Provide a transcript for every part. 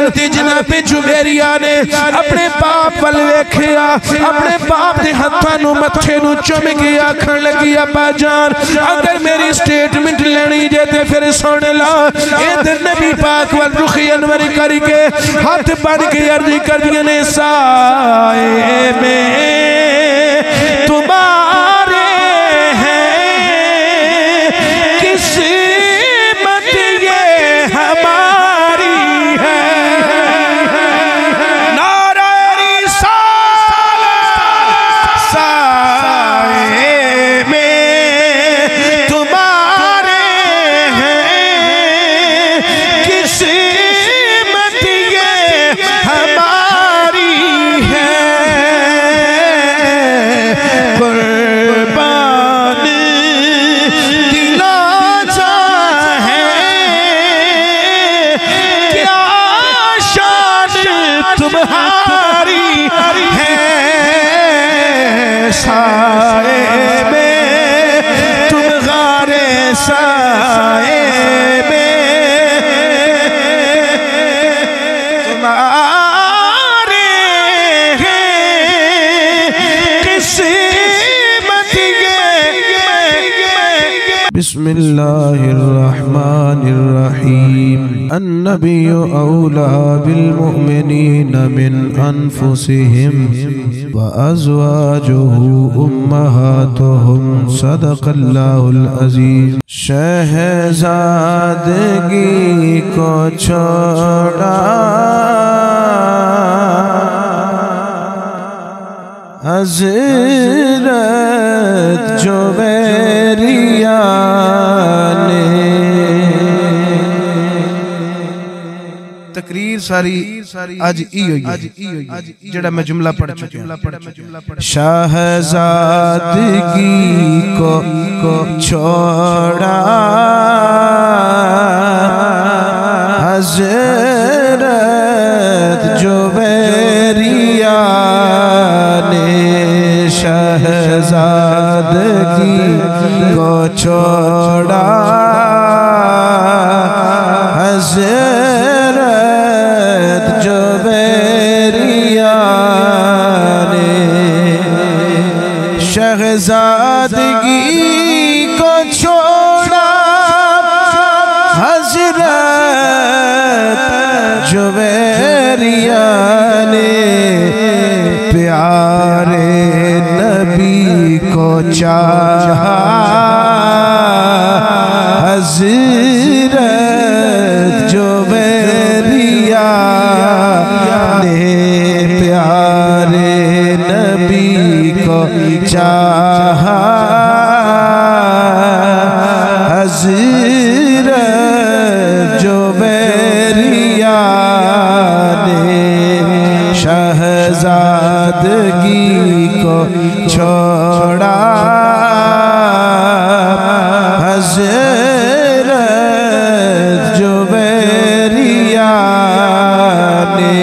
हज़रत जनाबे जुबैरिया ने अपने बाप वल वेखिया, अपने बाप के हाथों नूं मत्थे नूं चुम के आखण लगी अब्बा जान अगर मेरी स्टेटमेंट लेनी जे ते फिर सुन ला। इधर नबी पाक वल रुख अनवर करके हाथ बन के अर्ज कर दिए ने साए में तुम्हारे हैं किस्मत ये हमारी है। नारा रिसालत साए में तुम्हारे हैं किस्मत ये हमारी है। कुर्बान दिला चाहे क्या शान तुम्हारी है। साए में तुम गारे साए में तुम्हारे किस्मत ये। बिस्मिल्लाहिर्रहमानिर्रहीम। अन्नबिय्यु औला बिलमुमिनीन मिन अनफुसिहिम व अज़वाजुहु उम्महातुहुम सदक़ल्लाहुल अज़ीज़। शहज़ादगी को छोड़ा हज़रत जुबैरिया ने। तकरीर सारी आज जड़ा मैं जुमला पढ़ चुका। शहज़ादगी को छोड़ा हज़रत जुबैरिया ने। शहज़ादगी को छोड़ा हज़रत जुबैरिया ने। शहज़ादगी को छोड़ा हज़रत जुबैरिया ने। प्यारे नबी को चाहा हज़रत जुबैरिया ने। प्यारे नबी को चाहा हज़रत जुबैरिया ने। शहज़ादगी को छोड़ा हज़रत जुबैरिया ने।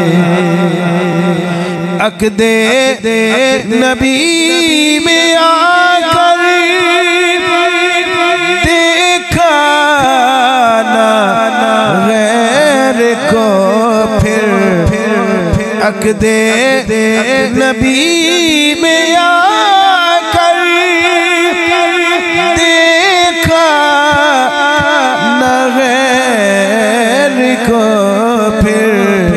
अक़दे नबी में आकर देखा ना गैर को फिर। अक़दे नबी में आकर देखा न गैर को फिर।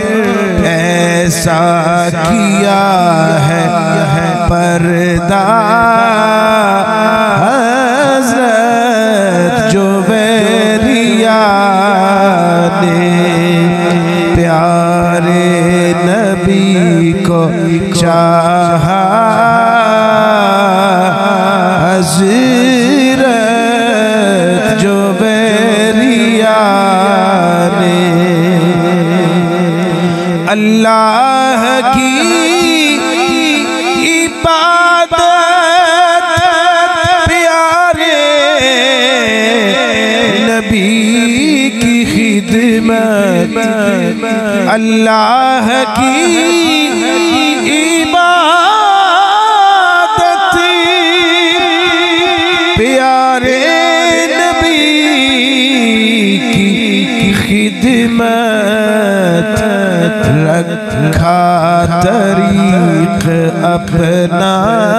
ऐसा किया है पर्दा हज़रत जुबैरिया ने। प्यारे नबी को चाहा हज़रत जुबैरिया ने। अल्लाह की इबादत प्यारे नबी की खिदमत। अल्लाह की इबादत प्यारे नबी की खिदमत। रखा तरीक अपना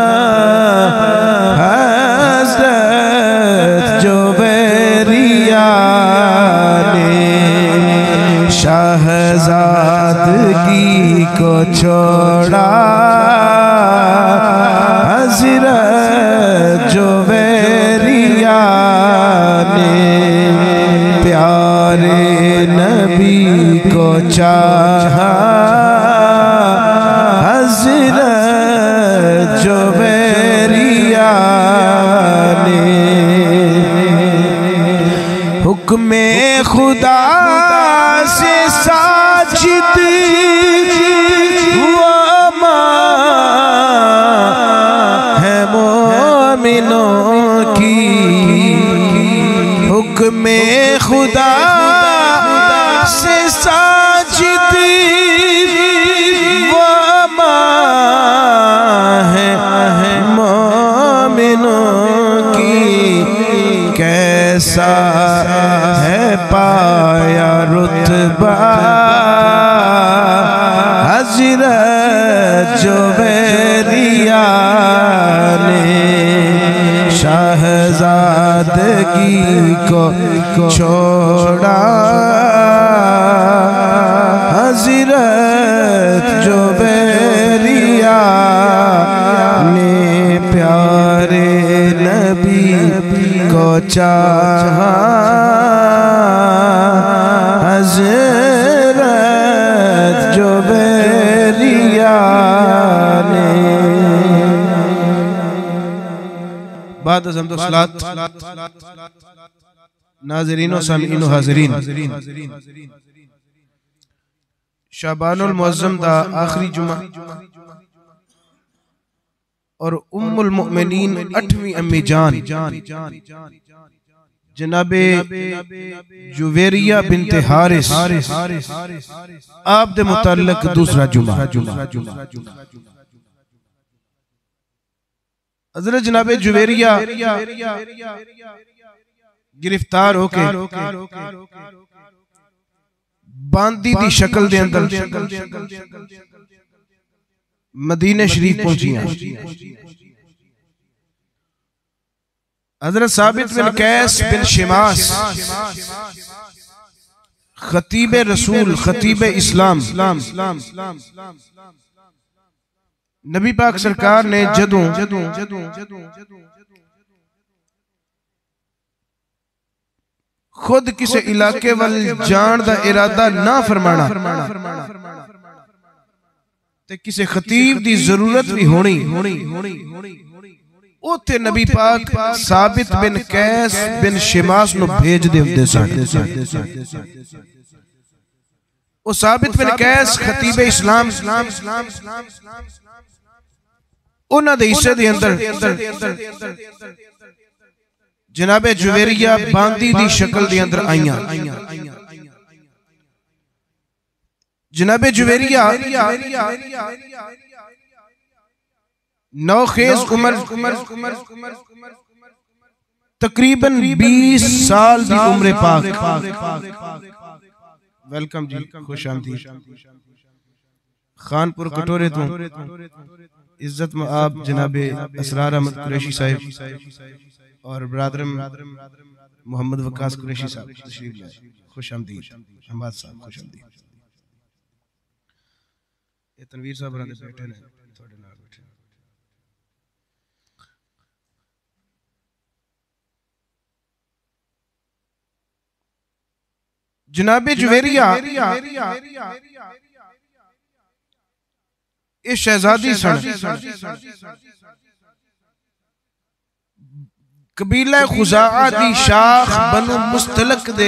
हज़रत जुवेरिया ने शहज़ादगी को छोड़ा हज़रत जुवेरिया ने प्यारे नबी को चाहा हज़रत जुवेरिया ने हुक्मे खुदा से साजिद वो है मोमिनों की हुक्मे खुदा से साजिद वो है मोमिनों की कैसा है पाया रुतबा हज़रत जुवेरिया ने शहज़ादगी को छोड़ा हज़रत जुवेरिया ने प्यारे नबी को चाहा हज़रत जुवेरिया ने बाद हज़रत सलात नाज़रीन व सामीन व हाज़रीन शाबानुल मुअज़्ज़म दा आखिरी जुमा और उम्मुल मुमिनीन 8वीं अम्मी जान जनाबे जुवेरिया बिन्ते हारिस आप दे मुताल्लिक दूसरा जुमा हज़रत जनाबे जुवेरिया गिरफ्तार होके बांदी दी शक्ल दे अंदर मदीने शरीफ पहुंचियां। हज़रत साबित बिन कैस बिन शिमास खतीब रसूल खतीब इस्लाम नबी पाक सरकार ने जदों खुद किसी इलाके वाल जान दा इरादा ना फरमाना ते किसी खतीब दी जरूरत भी होनी उथे नबी पाक साबित बिन कैस बिन शिमास नु भेज देंदे सन। ओ साबित बिन कैस खतीब इस्लाम उन्हां दे हिस्से दे अंदर जनाबे जुवेरिया बांदी दी शक्ल दे अंदर आईयां। जनाबे जुवेरिया नौखेज उम्र तकरीबन 20 साल दी उम्र पाक। वेलकम जी, खुश आमदीद। खानपुर कटोरे तो इज्जत में आप जनाबे असरार अहमद कुरैशी साहिब और ब्रादरम मोहम्मद वकास कुरैशी साहब तशरीफ लाए। खुश आमदीद हमाद साहब, खुश आमदीद। ये तनवीर साहब बैठे ने थोड़े नाल बैठे। जनाबे जुवेरिया इस शहजादी सन कबीला खुज़ाआ दी शाख बनु मुस्तलक दे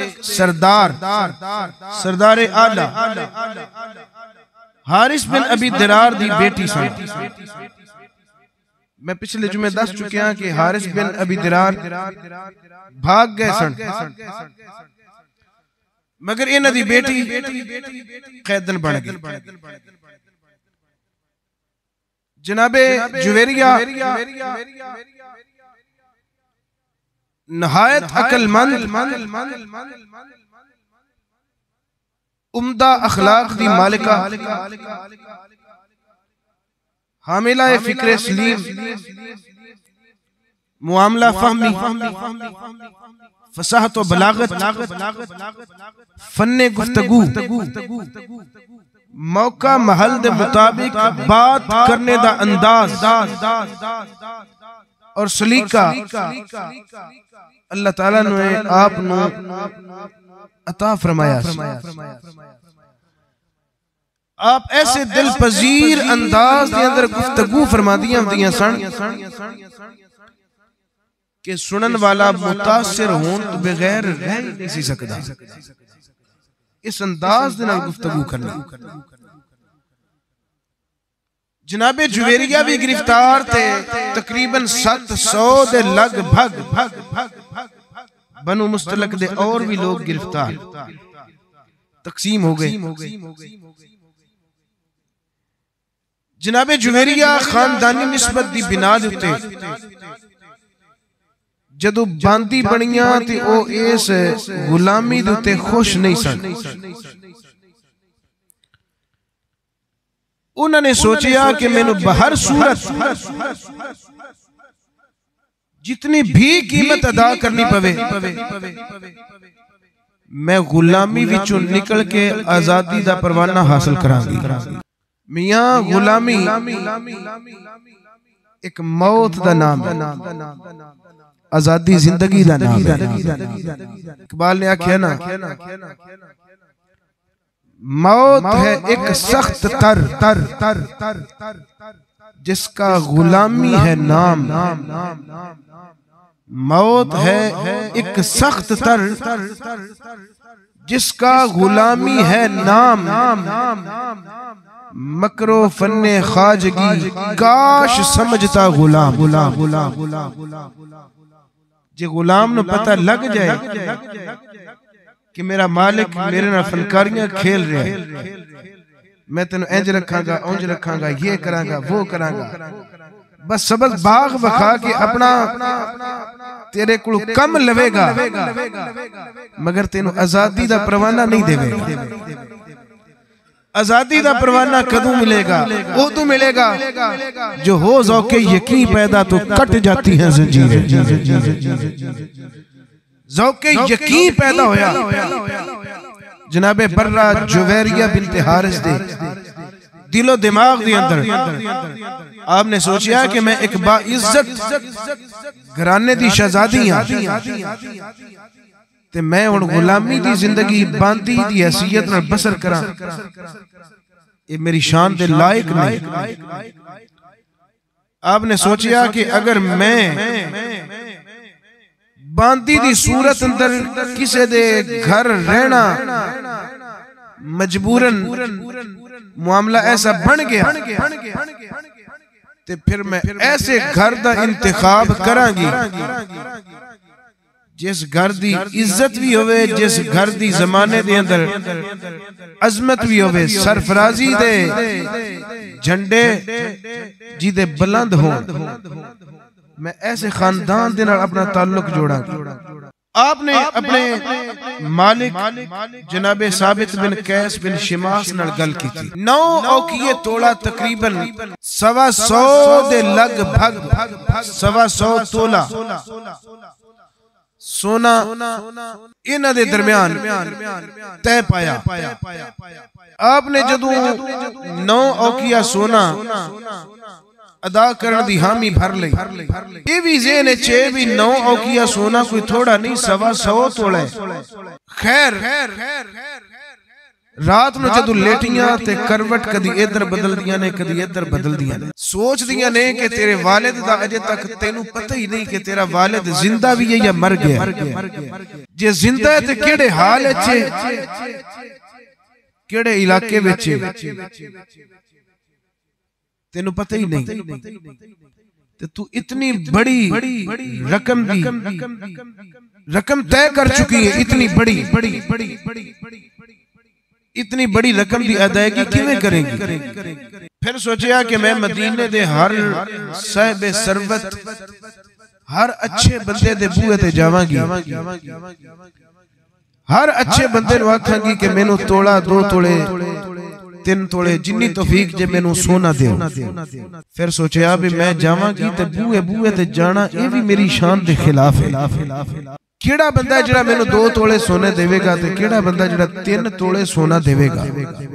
सरदार आला हारिस बिन अबी दिरार दी बेटी सन। मैं पिछले जुमे दस चुकिया कि हारिस बिन अबी दिरार भाग गए सन, मगर इन्हां दी बेटी कैदन बन गई। जनाबे जुवेरिया नहायत अकलमंद उम्दा अखलाक दी मालिका, हामिला फिक्र सलीम, मुआमला फहमी, फसाहत व बलागत, फन्ने गुफ्तगू, मौका महल दे मुताबिक बात करने दा अंदाज और सलीका अल्लाह ताला ने आप अता फरमाया। आप ऐसे दिल पजीर अंदाज के अंदर गुफ्तगू फरमादियां होंदियां सन कि सुनन वाला मुतासिर होन तो बगैर रह नहीं सी सकदा। इस अंदाज दे नाल गुफ्तगू करना। जनाबे जुवेरिया भी गिरफ्तार थे, तकरीबन 700 दे लगभग बनु मुस्तलक दे और भी लोग गिरफ्तार तकसीम हो गए। जनाबे जुवेरिया खानदानी निस्बत दी बिना दे उत्ते जदों बांदी बनियां ते ओ इस गुलामी दे उत्ते खुश नहीं सन। उन्होंने सोचा कि मैनू बहर सूरत जितनी भी कीमत अदा करनी पवे, मैं गुलामी विचों निकल के आजादी दा परवाना हासिल करांगी। मियां गुलामी एक मौत दा नाम है, आजादी जिंदगी दा नाम है। इकबाल ने आख्या ना, मौत है एक सख्त तर जिसका गुलामी है नाम। मौत है एक सख्त तर जिसका गुलामी है नाम। मकरो फन्ने खाजगी काश समझता गुलाम। जे गुलाम न पता लग जाए कि मेरा मालिक मेरे नाल फनकारियां खेल रहा है, मैं तेन इंज रखांगा, उंज रखांगा, ये करांगा, वो करांगा, बस सबक बाग बखा के अपना तेरे को कम लवेगा, मगर तेन आजादी दा परवाना नहीं देवेगा। आजादी दा परवाना कदों मिलेगा? वो तो मिलेगा जो हो ज़ौक़े यकीन पैदा तो कट जाती हैं ज़ंजीरें। ज़ौक़े यकीन पैदा होया जनाबे बर्रा जुवैरिया बिन्ते हारिस दे दिलो दिमाग दे अंदर। आपने सोचा कि मैं एक बाइज्जत घराने दी शहजादी हां ते मैं हुण गुलामी दी जिंदगी बांदी दी हैसियत नाल बसर करां, ये मेरी शान दे लायक नहीं। आपने सोचा कि अगर मैं बांदी दी सूरत अंदर किसे दे घर रहना मजबूरन मामला ऐसा बन गया ते फिर मैं ऐसे घर दा इंतखाब करांगी जिस घर दी इज्जत भी होवे, जिस घर दी जमाने दे अंदर अजमत भी होवे, सरफराजी दे झंडे जिदे बुलंद हो। मैं ऐसे खानदान दे नाल अपना ताल्लुक जोड़ा। आपने अपने मालिक जनाबे साबित बिन कैस बिन शिमास नाल गल की थी। 9 औकिये तोला तकरीबन 125 दे लगभग 125 तोला सोना इन्हां दे दरमियान तय पाया। आपने जदों 9 औकिया सोना अदा करने दी हामी भर ली। ये भी ज़हन च भी 9 औकिया सोना कोई थोड़ा नहीं, 125 तोला है। खैर रात में जदों लेटियां ते करवट कदी इधर बदल दियां ने, कदी इधर बदल दियां ने। सोच दियां ने कि तेरे वालिद दा अजे तक तेनू पता ही नहीं कि तेरा वालिद जिंदा भी है या मर गया। जे जिंदा है ते केड़े हाल च, केड़े इलाके विच, तेनू पता ही नहीं। ते तू इतनी बड़ी रकम तय कर चुकी है, इतनी बड़ी रकम की अदायगी किवें करेंगी? फिर सोचा कि मैं मदीने दे हर साहिब सरवत हर अच्छे बंदे दे बूहे ते जावांगी, हर अच्छे बंदे नूं आखांगी कि मैनू तोड़ा 2 तोले 3 तोले जिन्नी तौफीक जे मैनू सोना दिओ। फिर सोचा भी मैं जावांगी ते बूहे बूहे ते जाना ये भी मेरी शान दे खिलाफ है। केड़ा बंदा जिहड़ा मैनू 2 तोले सोने देवेगा ते केड़ा बंदा जिहड़ा 3 तोले सोना देवेगा।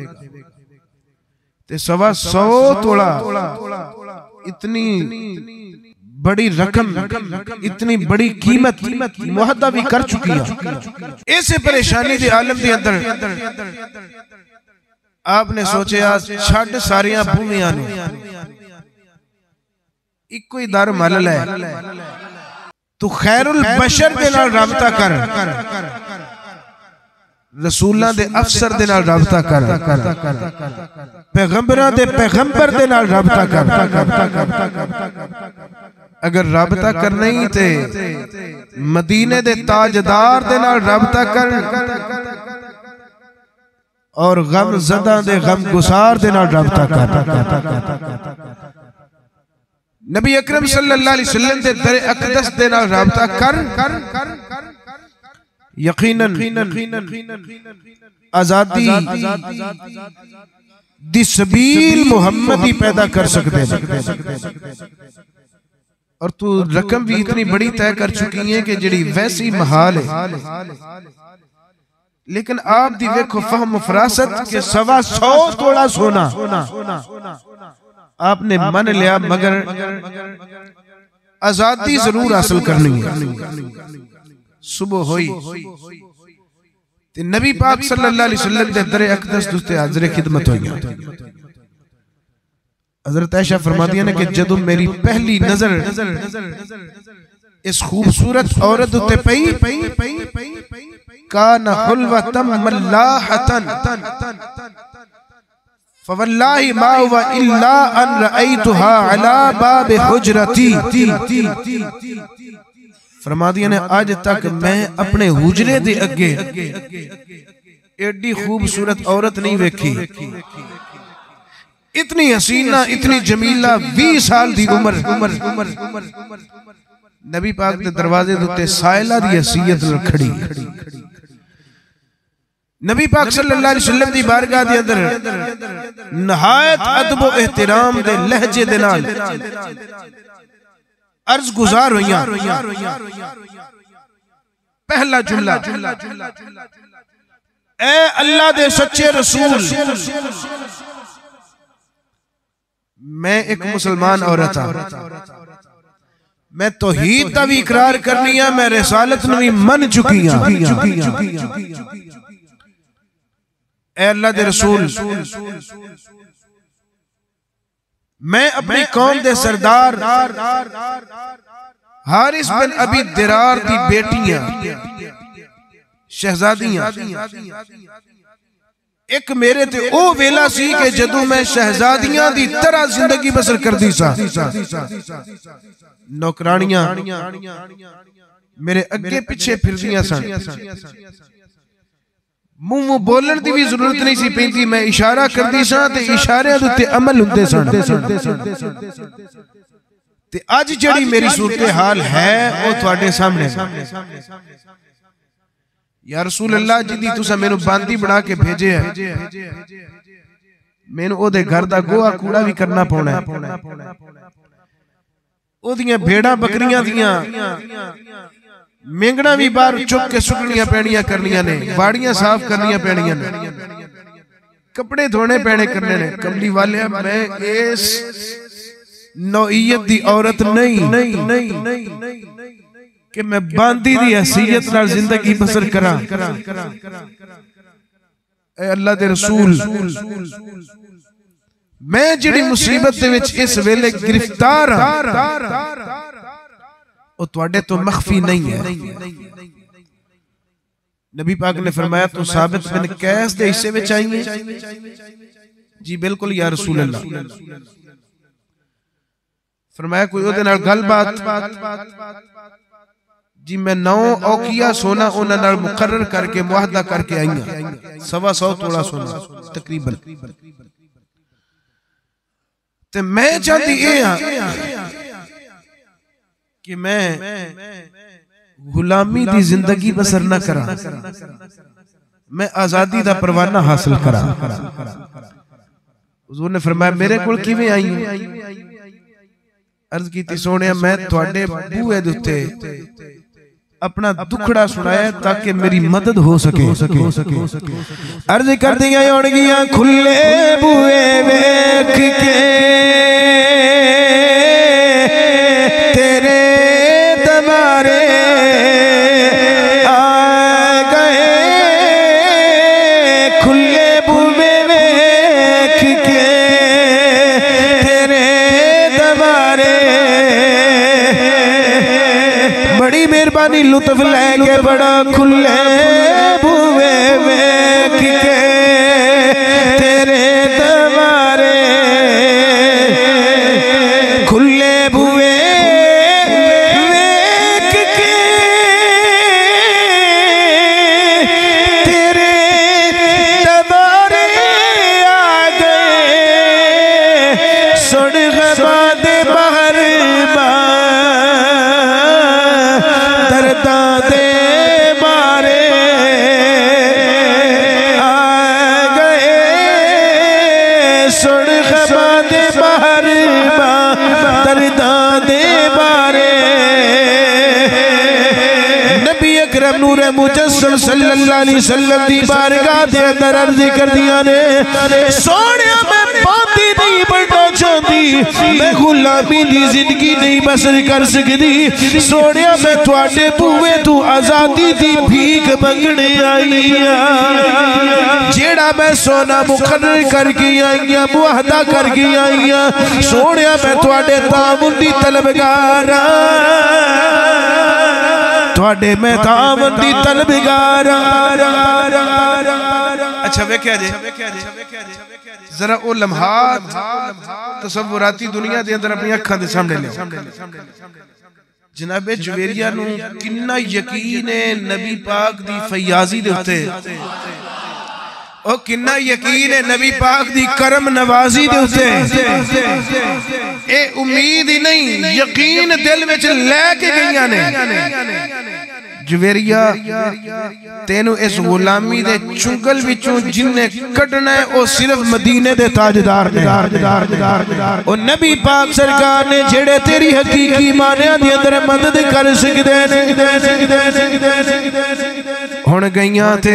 ते 125 तोला इतनी बड़ी रकम, इतनी बड़ी कीमत मुहद्दा भी कर चुकी है। ऐसे परेशानी दे आलम दे अंदर आपने सोचा छड़ सारियां भूमियां ने इको ही दर मल लै, तू खैरुल बशर दे नाल राबता कर, रसूलां दे अफसर दे नाल राबता कर, पैगंबरां दे पैगंबर दे नाल राबता कर। अगर राबता करना ही ते मदीने दे ताजदार दे नाल राबता कर और गम ज़दा दे गम गुसार दे नाल राबता कर। नबी अकरम सल्लल्लाहु अलैहि वसल्लम दे दर अक़दस दे नाल राबता कर। यकीनन आजादी दी सबील मुहम्मद ही पैदा कर सकते हैं। और तू रकम भी इतनी बड़ी तय कर चुकी है कि जिहड़ी वैसी महाल है। लेकिन आप दी देखो फहम फरासत के 125 तोला सोना आपने मन लिया, मगर आजादी जरूर हासिल करनी है। सुबह हुई ते नबी पाक सल्लल्लाहु अलैहि वसल्लम दे दर अक़दस दुस्ते हाज़िर खिदमत हुई। हज़रत आयशा फरमादियां ने कि जदों मेरी पहली नजर इस खूबसूरत औरत उत्ते पई कान हुल्वतम मल्लाहतन फवल्लाहि मा हुवा इल्ला अन रअयतुहा अला बाब हुजरती। फरमादियां ने आज तक मैं अपने हुजरे दे अगे एडी खूबसूरत औरत नहीं वेखी। इतनी हसीना, इतनी जमीला, 20 साल दी उम्र नबी पाक दे दरवाजे दे उत्ते साइला दी हैसियत नाल खड़ी। नबी पाक सल्लल्लाहु अलैहि वसल्लम दी बारगाह दे अंदर नहायत अदब व एहतराम दे लहजे दे नाल अर्ज गुजार होइयां। पहला जुमला, ए अल्लाह दे सच्चे रसूल, मैं एक मुसलमान औरत हां, मैं तौहीद दा भी इकरार करनी है, मैं रिसालत नूं भी मन चुकी हां। ए अल्लाह दे रसूल, मैं अपनी कौम दे सरदार हारिस बिन अबी दिरार दी बेटियां शहजादियां, एक मेरे ते ओ वेला सी कि जदों मैं शहजादियां दी तरह जिंदगी बसर करदी सा। नौकरानियां मेरे अगे पिछे फिरदियां सन, मुंह बोलण दी भी जरूरत नहीं सी पैंदी, मैं इशारा करदी सा ते इशारियां दे उत्ते अमल हुंदे सन। ते अज जिहड़ी मेरी सूरत हाल है वो तुहाडे सामने। या रसूल अल्लाह जिदी तुसा मेनू बांदी बना के भेजे है, मैनू ओदे घर दा गोहा कूड़ा भी करना पौना है, ओदियां भेड़ां बकरियां दियां मेंगना भी बाहर चुक के सुकनियां पैणियां करनियां ने, बाड़ियां साफ करनियां पैणियां ने, कपड़े धोने पैणे करने ने। कमली वाले मैं इस नौइयत दी औरत नहीं कि मैं बांदी दी हैसियत नाल जिंदगी बसर करा। ए अल्लाह दे रसूल, मैं जिहड़ी मुसीबत दे विच इस वेले गिरफ्तार हां वो तुहाडे तो मख्फी नहीं है। नबी पाक ने फरमाया तू साबित बिन कैस दे हिस्से विच आई है? जी बिल्कुल या रसूल अल्लाह। फरमाया कोई ओदे नाल गलबात? जी मैं 9 औकिया सोना उन्हां नाल मुकर्रर करके मुआहदा करके आई हां, 125 तोला सोना तकरीबन। ते मैं चाहती ए हां कि मैं गुलामी दी जिंदगी बसर न करा, मैं आजादी दा परवाना हासिल करा। हुजूर ने फरमाया मेरे कोल किवें आई हूं? अर्ज की सोने मैं तुहाडे बूहे दे उत्ते अपना दुखड़ा सुनाया ताकि मेरी मदद हो सके। अर्ज कर दिया होणगियां खुले बूहे वेख के तेरे दरबारे आ गए, खुले बूहे वेख के तेरे दरबारे बड़ी मेहरबानी लुत्फ लेके बड़ा खुले बूहे वेख के तेरे दरबारे, खुले बूहे वेख के तेरे दरबारे आ गए, सुन गमा दे बाहर दर्दा दे मारे आ गए, सुन गमा दे बाहर दर्दा दे मारे। नबी अकरम नूर मुजस्सम सल्लल्लाहु अलैहि वसल्लम दी बारगाह दे अंदर अर्ज़ कर दिया ने सोनिया मैं बाती नहीं बनना चाहती, मैं गुलामी दी जिंदगी नहीं बसर कर सकती, सोनिया मैं तुहाडे बूहे तू आजादी दी भीख मंगने आई हां, जेड़ा मैं सोना मुकर्रर करके आई हां, मुआहदा करके आई हां, सोनिया मैं तुहाडे तामुन दी तलबगार तुहाडे मैं तामुन दी तलबगार। अच्छा वेख्या जे जरा वो लम्हात तसव्वुराती दुनिया दे अंदर अपनी अखां दे सामने ले। जनाबे जुवेरिया नूं किन्ना यकीन है नबी पाक दी फयाजी दे उत्ते, ओ किन्ना यकीन है नबी पाक दी करम नवाजी दे उत्ते। ए उम्मीद ही नहीं यकीन दिल विच लेके गईयां ने। जुवेरिया तेनू इस गुलामी दे चुंगल विचों जिन्ने कढ़ना है वो सिर्फ मदीने दे ताजदार ने। ओ नबी पाक सरकार ने जेड़े तेरी हकीकी मानिया दे अंदर मदद कर सकदे ने। हुण गईयां ते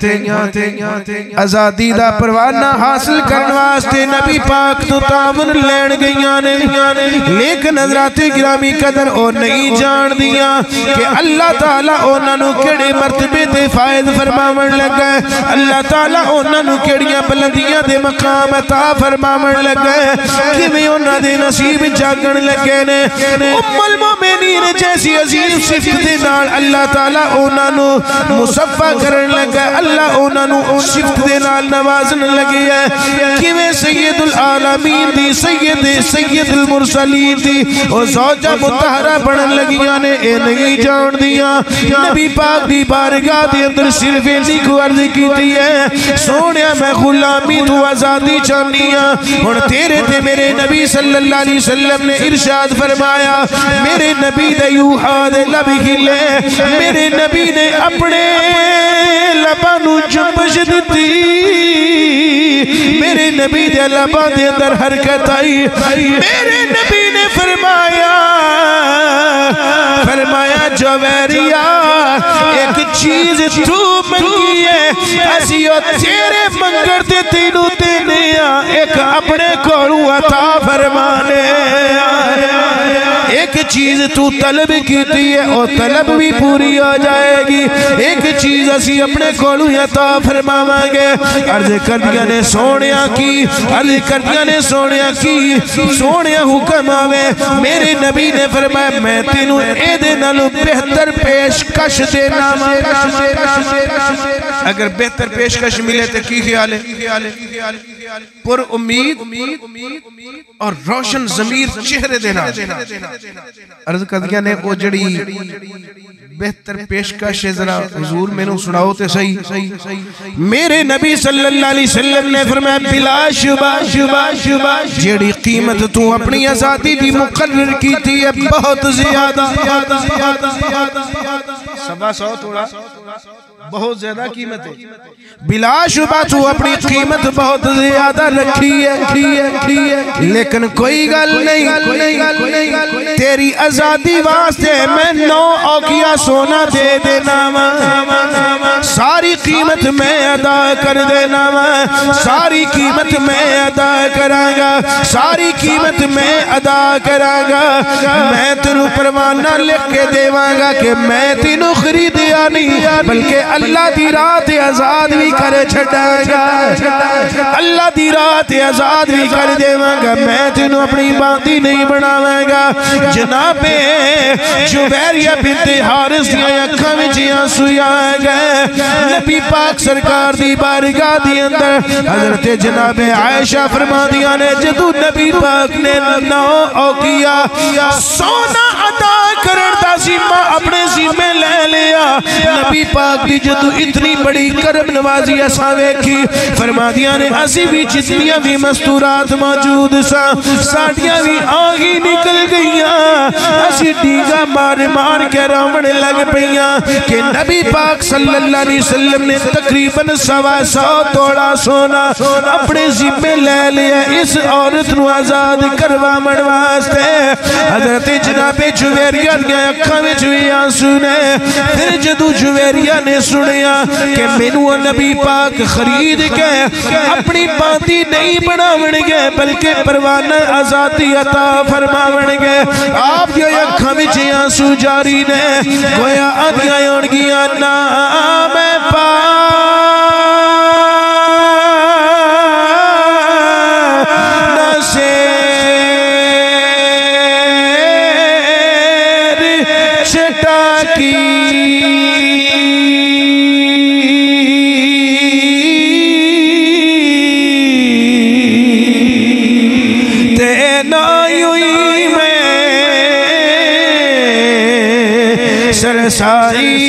आजादी दा परवाना हासिल करने वास्ते नबी पाक तो तावन लैण गईयां ने, लेकिन हज़राते गिरामी कदर ओ नहीं जान दियां कि अल्लाह ताला उन्हां नूं केड़े मर्तबे ते फायद फरमावण लगा, अल्लाह ताला उन्हां नूं केड़ियां बुलंदियां दे मकाम अता फरमावण लगा, किवें उन्हां दे नसीब जागण लगे ने। उम्मुल मोमिनीन जैसी अजीम सिफत दे नाल अल्लाह ताला उन्हां नूं मुसफ़ा करन लगा, अल्लाह उन्हां नूं उस सिफत दे नाल नवाजण लगे है। किवें सैयदुल आलमीन दी सैयदुल मुरसलीन दी ओ ज़ौजा मुतहरा बनन लगियां ने, ए नहीं जान दियां नबी पाक दी बारगाह दे अंदर सिर्फ इसी को अर्ज कीती है सोनिया मैं गुलामी तू आजादी चाहनी हां। हुण तेरे ते मेरे नबी सल्लल्लाहु अलैहि वसल्लम ने इरशाद फरमाया, मेरे नबी दे यूहा दे लब खिले, मेरे नबी ने अपने लबां नूं जुम्बश दित्ती, मेरे नबी दे लबां दे अंदर हरकत आई, मेरे नबी ने फरमाया जवेरिया एक चीज तू मंगी है असी तेरे मंगण ते तैनू देने एक अपने कोलू अता फरमाने। एक चीज तू तलब की है और तलब भी पूरी हो जाएगी, एक चीज असी अपने कोलू अता फरमावांगे। अर्ज करदियां ने सोनिया की, अर्ज करदियां ने सोनिया की, सोनिया हुक्म आवे मेरे नबी ने फरमाया मैं तेनू एदे नालों बेहतर पेशकश देना। अगर बेहतर पेशकश मिले तो की ख्याल है? पुर उम्मीद और रोशन ज़मीर चेहरे देना। अर्ज करदियां ने वो जड़ी बेहतर पेशकश है, जरा हुजूर मैनू सुनाओ ते सही। मेरे नबी सल्लल्लाहु अलैहि वसल्लम ने फरमाया बिला शुबा जेड़ी कीमत तू अपनी आजादी दी मुकर्रर की थी है बहुत ज्यादा, 125 तोड़ा बहुत ज्यादा कीमत है। बिला शुबा तू अपनी कीमत बहुत ज्यादा रखी है, लेकिन कोई गल नहीं, तेरी आजादी वास्ते मैं 9 औकिया सोना दे देना वा, सारी कीमत मैं अदा कर देना वा, सारी कीमत मैं अदा करांगा, सारी कीमत मैं अदा करांगा। मैं तेनू परवाना लिख के देवांगा कि मैं तेनू खरीदिया नहीं बल्कि अल्लाह दी रात आजाद भी करे छड़ांगा, अल्लाह दी रात आजाद भी कर देवांगा, मैं तेनू अपनी बांदी नहीं बनावांगा। जनाबे जुबैरिया बिन्त हारिस दी अखां विच आंसू आ गए। नबी पाक सरकार दी बारगाह दी अंदर हजरत जनाबे आयशा फरमादियां ने जदों नबी पाक ने 9 औकिया सोना अदा करन दा जिम्मा अपने जिम्मे ले लिया, नबी पाक दी जदों इतनी बड़ी करम नवाजी असा वेखी, फरमादियां ने असी भी जितनियां भी मस्तूरात मौजूद सा साडियां भी आगी निकल गईयां, असी डीगा मार मार के रोवण लग पईयां कि नबी पाक सल्लल्लाहु अलैहि वसल्लम ने तकरीबन 125 तोड़ा सोना अपने जिम्मे ले लिया इस औरत नू आजाद करवावन वास्ते। हजरत जनाबे जुवेरिया दी अखां विच भी आंसू ने। फिर जदों जुवेरिया ने सुनिया कि मैनू नबी पाक खरीद के अपनी बांदी नहीं बनावणगे बल्कि परवाना आजादी अता फरमावणगे, आप दी अखां विच आंसू जारी ने। गोया आदियां होणगियां ना मैं सरसाई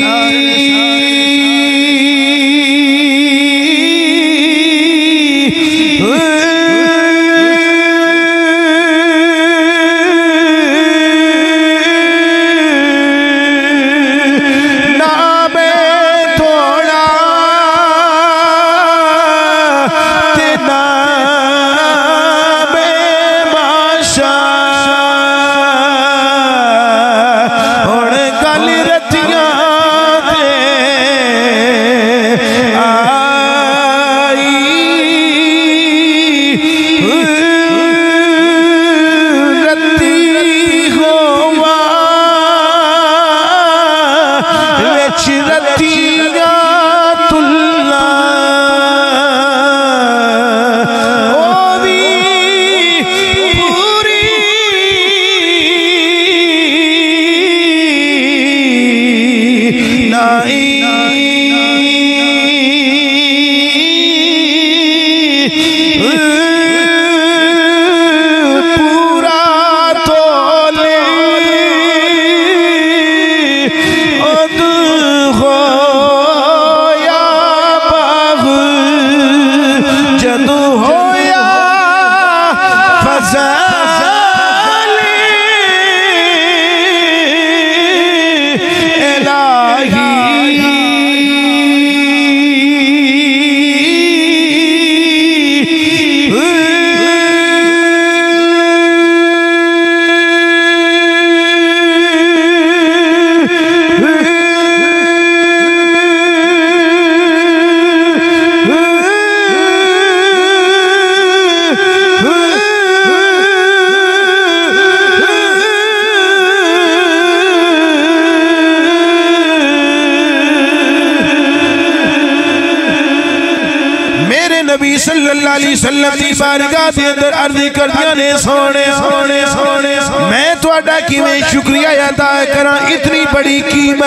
नबी सल्लल्लाहु अलैहि वसल्लम दी बारगाह दे अंदर अर्ज करदियां ने सोने सोने सोने मैं तुहाडा किवें शुक्रिया अदा करा, इतनी बड़ी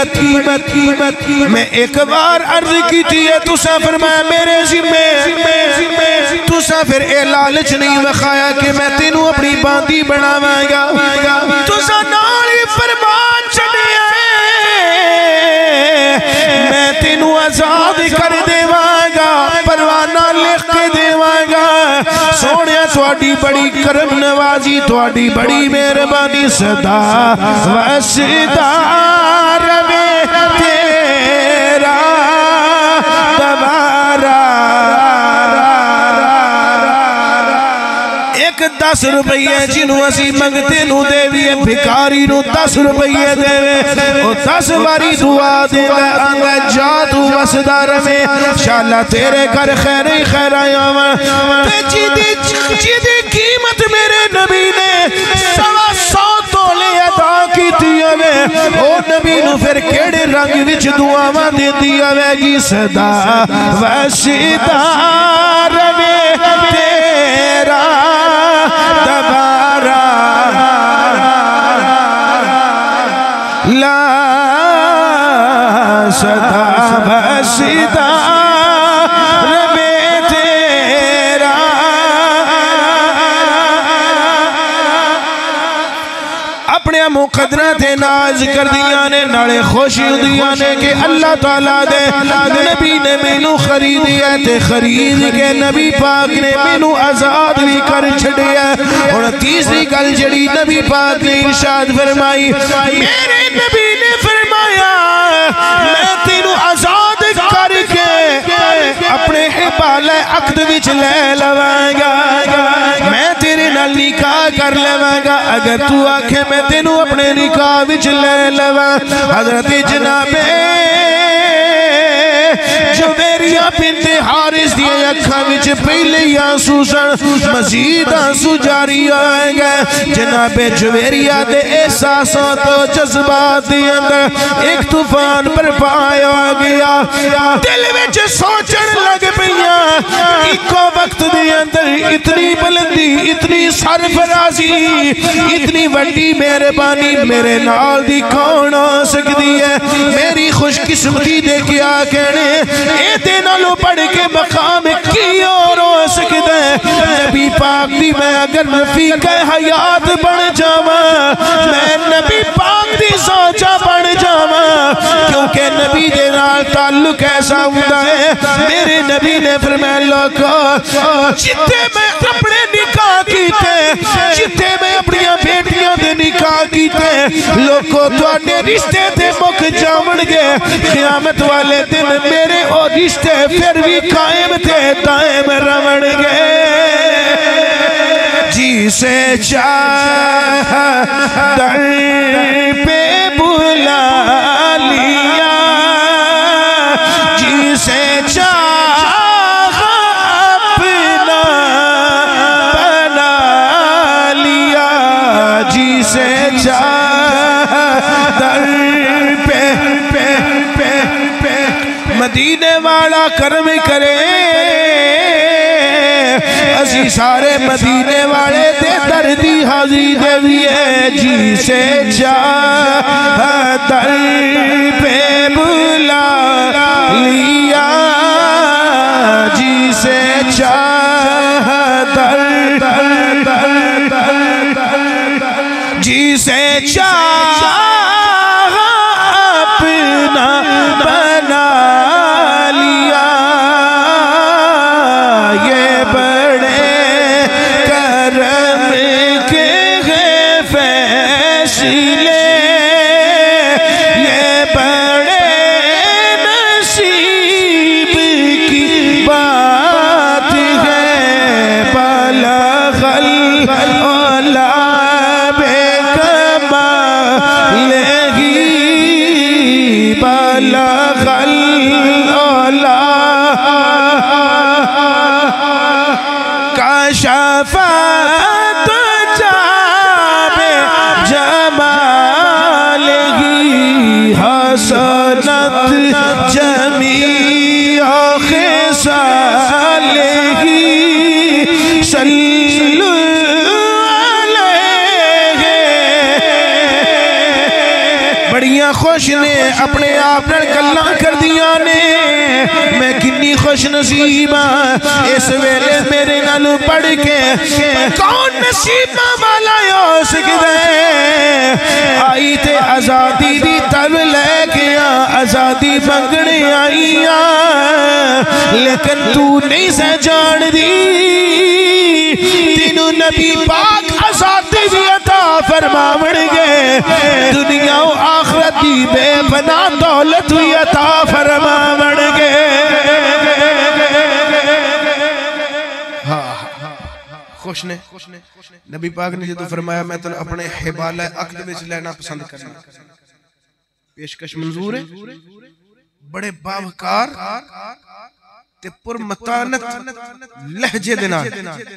कीमत मैं एक बार अर्ज कीती है तुसा फरमाया मेरे जिम्मे, तुसा फिर ए लालच नहीं विखाया कि मैं तेनू अपनी बांदी बनावांगा, तुसा नाल ही फरमान छड्डिया आजाद कर देवांगा, परवाना लिख के देवांगा। सोने थोड़ी बड़ी करम नवाजी, थोड़ी बड़ी मेहरबानी, सदा वसदा रवे तेरा दवारा। 10 रुपये जिन्हों असी मंगते नू देवीए, भिखारी नू 10 रुपये देवे, ओ 10 बारी दुआ देवे, आंदा जा तू वसदा रवे, शाला तेरे घर खैर ही खैर आया। जिदी कीमत मेरे नबी ने 125 तोले अदा की वे, ओ नबी नू फिर केड़े रंग विच दुआवां देती आवेगी। सदा वसदा रवे तेरा दबारा, ला सदा वसदा रवे तेरा। अपने मुकदरा थे नाज कर दिया ने, नाले खुश होंदियां ने कि अल्लाह ताला दे नबी ने मैनू खरीदिया, ते खरीद के नबी पाक ने मैनू आजाद भी कर छड़िया। और तीसरी गल जड़ी नबी पाक ने इरशाद फरमाई, मेरे नबी ने फरमाया मैं तेनू आजाद करके अपने हिबाले अक्द विच ले लवांगा, मैं तेरे नाल निकाह कर लवांगा अगर तू आखे मैं तेनू अपने निकाह विच ले लवां। हजरत जनाबे जुवेरिया बिन्ते हारिस दी अखां विच पहले ही आंसू सन, मजीद आंसू जारी आएंगे। जनाबे जुवेरिया दे एहसासां तो जज्बात दे अंदर एक तूफान बरपाया गया, दिल विच सोचण लग पईयां इको वक्त दे अंदर इतनी बुलंदी, इतनी सरफराजी, इतनी वड्डी मेहरबानी मेरे नाल दी कौन हो सकती है। मेरी खुशकिस्मती दे क्या कहने, ए नालों पढ़ के मकाम की और हो सकता है। नबी पाक दी मैं अगर रफीक हयात बन जावा, मैं नबी पाक दी सोचा बन जावा, क्योंकि नबी दे नाल ताल्लुक ऐसा होता है। मेरे नबी ने फरमाया लोगो जिथे मैं अपने निकाह कीते, जिथे मैं अपनी बेटियां दे निकाह कीते, लोगो तुहाडे रिश्ते ते मुक जावणगे, क़यामत वाले दिन मेरे ओ रिश्ते फिर भी कायम थे दायम रवणगे। जिसे चाह दर पे बुला लिया, जिसे चाह अपना बना लिया, जिसे चाह दर पे मदीने वाला करम करे। असी सारे मदीने वाले दे दर दी हाज़री देविए, जिसे चाह दर पे बुला लिया, जिसे चाह दर जिसे चाह अपना बना लिया। ये बड़े करम के फैसले, ये बड़े नसीब की बात है। बलगल औला बेकमाल ही, बलगल औला कशफत जाबे जमाल ही, हसनत जमीअ खिसाल ही, सल्लु अलैहि। बड़ियां किन्नियां खुश ने अपने आप नाल गल्लां करदियां ने मैं किन्नी खुश नसीब हां इस वेले मेरे नाल पढ़ के कौन नसीबां वाला हो सकदा है आई ते आजादी दी तब लेके आ आजादी मंगने आई आ लेकिन तू नहीं सह जानदी तेनू नबी पाक आजादी दी अता फरमावणगे दुनिया और आखिरत दी बेपना दौलत भी अता फरमावणगे खुश ने नबी पाक ने जो फरमाया मैं तेन अपने हिबाला अक्द विच लेना पसंद करना पेशकश मंजूर है बड़े बावकार ते पुरमतानत लहजे दे नाल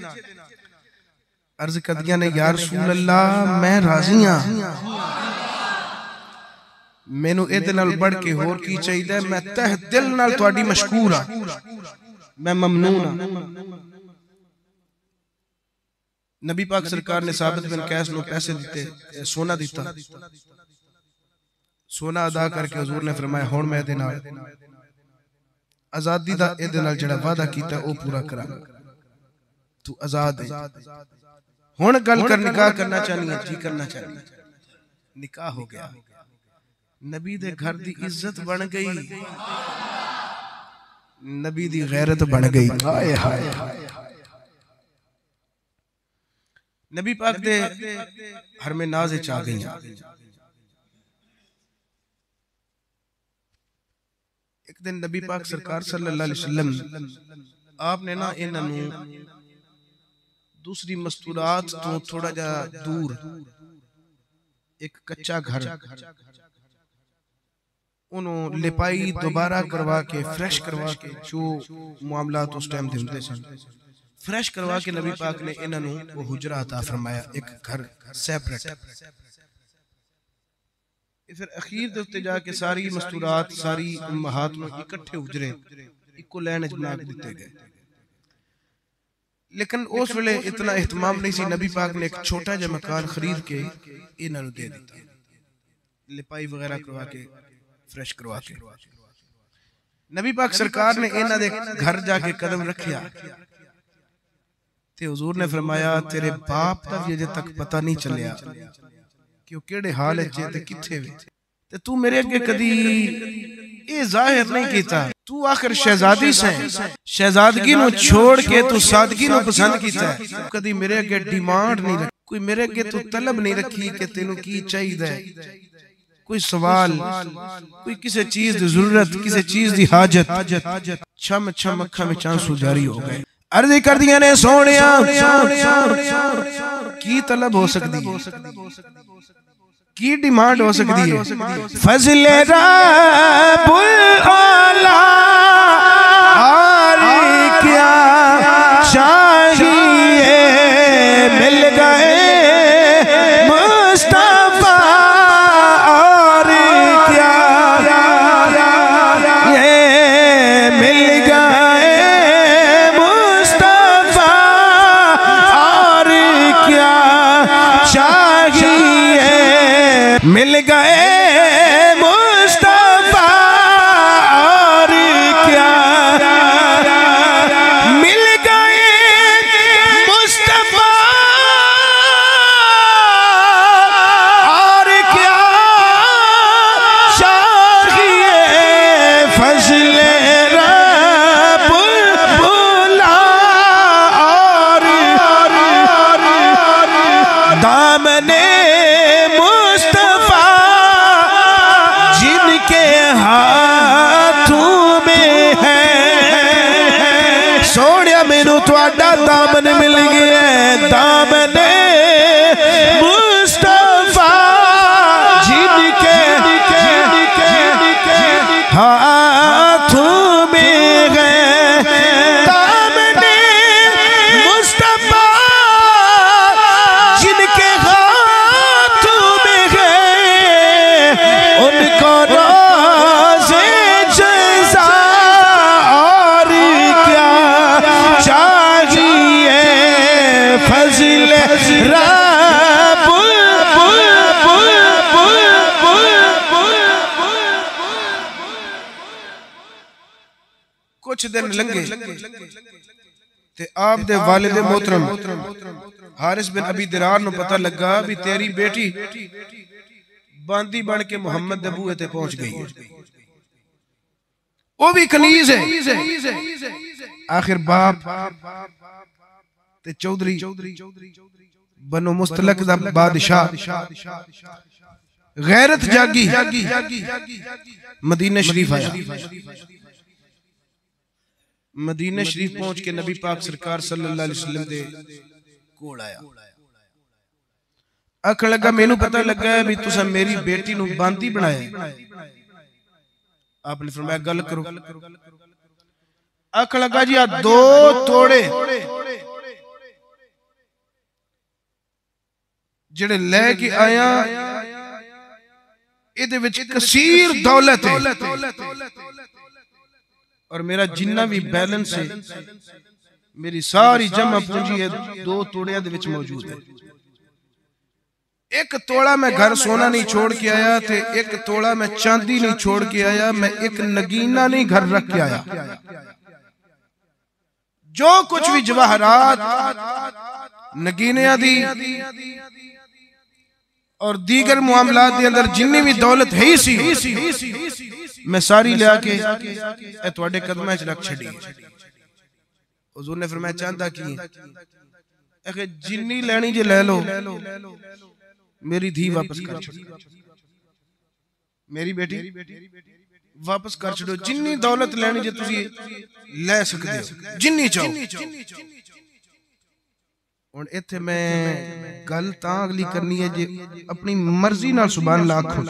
अर्ज करदियां ने या रसूल अल्लाह मैं राजी हां मैनू इहदे नाल बढ़ के होर की चाहिए मैं तह दिल नाल तुहाडी मशकूर हां मैं ममनून हां नबी पाक सरकार ने साबित बिन कैस को पैसे दिते सोना दिता सोना अदा करके हुजूर ने फरमाया हुण मैं इहदे नाल आजादी दा इहदे नाल जिहड़ा वादा कीता ओ पूरा करा तू आजाद है हुण गल कर निकाह करना चाहनी है जी करना चाहनी निकाह हो गया नबी दे घर दी इज्जत बन गई नबी दी गैरत बन गई हाय हाय नबी पाक दे हर में नाज आ गई एक दिन नबी पाक सरकार सल्लल्लाहु अलैहि वसल्लम आपने ना इन्हां दूसरी मस्तूरात तो थोड़ा जा दूर एक कच्चा घर उन्होंने लिपाई दोबारा करवा के फ्रेश करवा के जो मामलात उस टाइम होंदे सन फ्रेश करवा के नबी पाक ने इन्हों वो हुजरा अता फरमाया एक घर सेपरेट फिर अखीर दे उत्ते जाके सारी मस्तूरात सारी उम्महात में इकट्ठे हुजरे इको लाइन च बना के दिते गए लेकिन उस वेले इतना एहतमाम नहीं सी नबी पाक ने एक छोटा जा मकान खरीद के इन्हां नूं दे दिता लिपाई वगैरह करवा के फ्रेश करवा के नबी पाक सरकार ने इन्हां दे घर जाके कदम रखिया ते हुजूर ने फरमाया तेरे बाप दा भी अजे तक पता नहीं चलिया कि वो केड़े हाल च ते किथे वे ते तू मेरे अगे कदी ये जाहिर नहीं कीता तू आखिर शहजादी से शहजादगी नु छोड़ के तू सादगी नु पसंद कीता कदी मेरे अगे डिमांड नहीं रखी कोई मेरे अगे तू तलब नहीं रखी कि तेनू की चाहिए कोई सवाल कोई किसी चीज दी जरूरत किसी चीज दी हाजत छम छम अखां विच आंसू जारी हो गए अर्ज कर दिया ने सोनिया की तलब हो सकती है की डिमांड हो सकती है फजले रब्बुल आला और क्या चाहिए मिल गए मुस्तफा और क्या ये मिल गए मुस्तफा और क्या चाहिए मिल गए मुस्तफा और क्या मिल गए मुस्तफा और क्या चाहिए फजले रब्बुल और दामने हाथों में है सोनिया मैनू तुहाडा दामन मिल गया दामन मुस्तफा जिनके हाथों में है दामन मुस्तफा जिनके हाथों में है उनको फजले कुछ दिन लंघे ते आप दे वालिद मोहतरम हारिस बिन अबी दिरार नु पता लगा भी तेरी बेटी बांदी बन के मुहम्मद दे बूहे ते पहुंच गई है, वो भी कनीज है। आखिर बाप ते चौधरी बनो मुस्तलक दा बादशाह गैरत जागी, मदीना शरीफ आया। मदीना शरीफ पहुंच के नबी पाक सरकार सल्लल्लाहु अलैहि वसल्लम दे कोल आया। आखन लगा मैनू पता लगा है भी तुसा मेरी बेटी नू बांदी बनाया। आपने फरमाया गल करो। आखन लगा जी आ 2 तोड़े जेड़े लेके आया इहदे विच कसीर दौलत है और मेरा जिन्ना भी बैलेंस है, मेरी सारी जमा पूंजी है 2 तोड़ियां दे विच मौजूद है। एक तोड़ा मैं घर सोना नहीं छोड़ के आया थे, एक तोड़ा मैं चांदी नहीं छोड़ के आया, मैं एक नगीना नहीं घर रख के आया। जो कुछ भी जवाहरात नगीनिया दी और दीगर मुआमलात दे अंदर जिन्नी भी दौलत है सी मैं सारी लिया के ए तुहाडे कदमां च रख छड़ी। हुजूर ने फरमाया चाहता की अखे जिन्नी लेनी जे ले लो, मेरी धी वापस कर छड़ो, मेरी बेटी वापस कर छड़ो। जिन्नी दौलत लेनी जे तुसी ले सकदे हो, जिन्नी चाहो। हुण इत्थे मैं गल तां अगली करनी है जे अपनी मर्जी नाल सुभान अल्लाह आखो।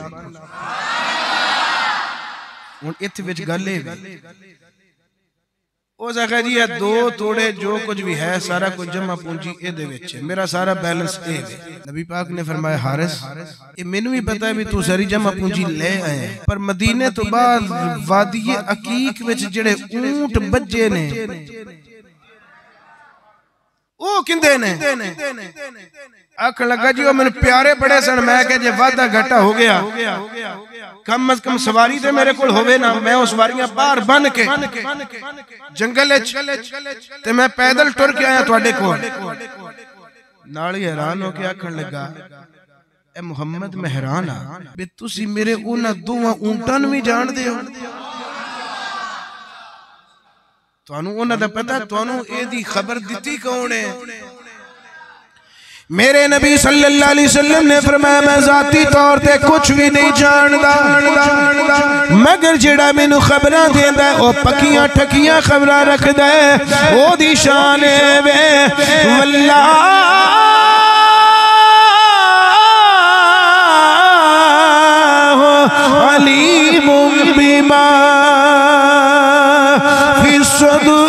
हुण इत्थे विच गल है ओ जगह जी 2 तोड़े जो कुछ भी है सारा कुछ जमा पूंजी इहदे विच है, मेरा सारा बैलेंस ए है। नबी पाक ने फरमाया हारिस ये मैनू भी पता है भी तू सारी जमा पूंजी ले आए, पर मदीने तो बाद वादी अकीक विच जेड़े ऊंट बज्जे ने ओ किंदे ने। आखन लगा जी वो मैंने प्यारे बड़े सन, मैं कह जे वादा घाटा हो गया कम अज कम सवारी ते मेरे कोल होवे ना, मैं उस सवारियां बाहर बन के जंगल ते मैं पैदल टुर के आया तुहाडे कोल। नाल ही हैरान होके आखन लगा ए मुहम्मद मैं हैरान हां भी तुसी मेरे उन्हां 2 ऊंटां नूं भी जानदे हो। तुहानू उन्हां दा पता, तुहानू एदी खबर दिती कौन है? मेरे नबी सल्लल्लाहु अलैहि वसल्लम ने फरमाया मैं जाती तौर पे कुछ भी नहीं जानदा, मगर जेड़ा मैनू खबरां देंदा है ओ पक्कियां ठकियां खबरां रखदा है। ओदी शान है वे वल्लाह अलीमुम बिमा फी सदूर।